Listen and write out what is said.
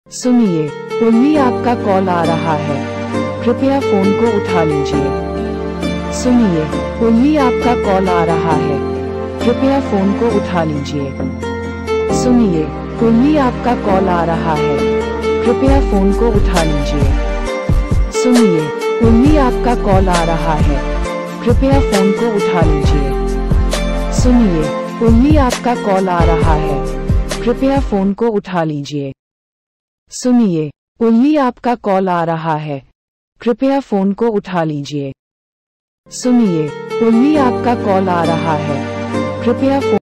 सुनिए, ओनली आपका कॉल आ रहा है, कृपया फोन को उठा लीजिए। सुनिए, ओनली आपका कॉल आ रहा है, कृपया फोन को उठा लीजिए। सुनिए, ओनली आपका कॉल आ रहा है, कृपया फोन को उठा लीजिए। सुनिए, ओनली आपका कॉल आ रहा है, कृपया फोन को उठा लीजिए। सुनिए, ओनली आपका कॉल आ रहा है, कृपया फोन को उठा लीजिए। सुनिए, ओनली आपका कॉल आ रहा है, कृपया फोन को उठा लीजिए। सुनिए, ओनली आपका कॉल आ रहा है, कृपया फोन